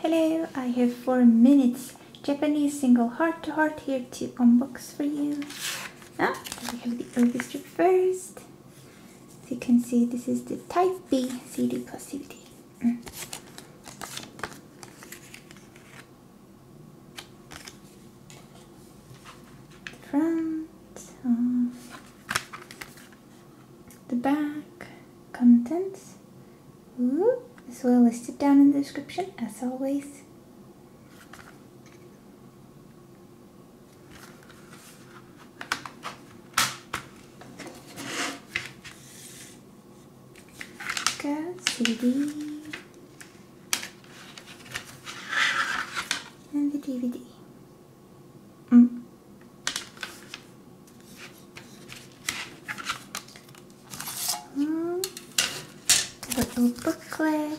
hello, I have 4 minutes Japanese single heart to heart here to unbox for you. We have the oldest strip first. As you can see, this is the Type B CD plus DVD. The front, the back, contents, as well listed down in the description as always. CD and the DVD. Little booklet.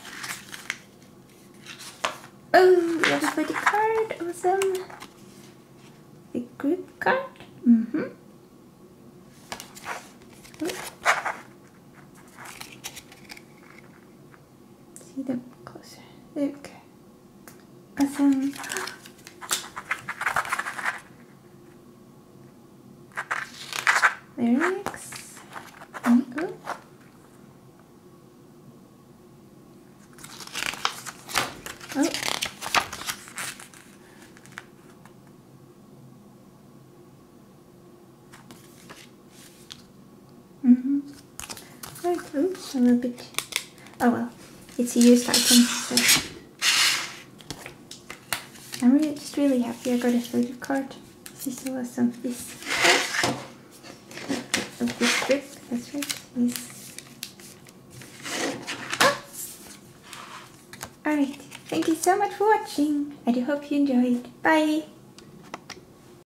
Oh, we have a the card. Awesome. The group card. See them closer. There we go. Awesome. Lyrics. Right, a little bit. Oh well, it's a used item, so I'm just really happy I got a photo card. This is so awesome. This of this strip, that's right. Yes. Alright, thank you so much for watching. I do hope you enjoyed. Bye!